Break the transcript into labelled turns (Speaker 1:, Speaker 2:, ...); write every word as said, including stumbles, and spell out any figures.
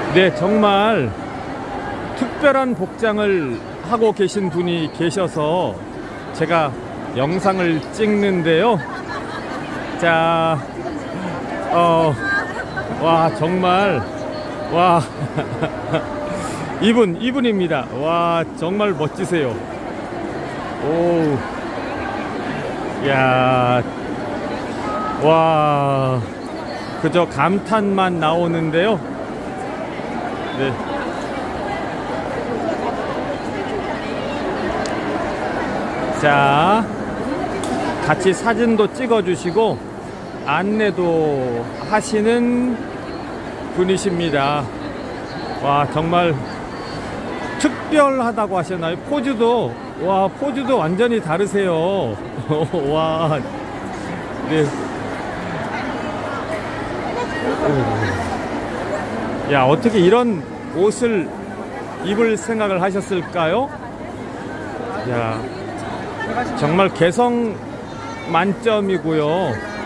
Speaker 1: 네, 정말 특별한 복장을 하고 계신 분이 계셔서 제가 영상을 찍는데요. 자, 어, 와, 정말, 와, 이분, 이분입니다. 와, 정말 멋지세요. 오, 야, 와, 그저 감탄만 나오는데요. 네. 자, 같이 사진도 찍어주시고 안내도 하시는 분이십니다. 와, 정말 특별하다고 하셨나요? 포즈도, 와, 포즈도 완전히 다르세요. 와, 네. 야, 어떻게 이런 옷을 입을 생각을 하셨을까요? 야, 정말 개성 만점이고요.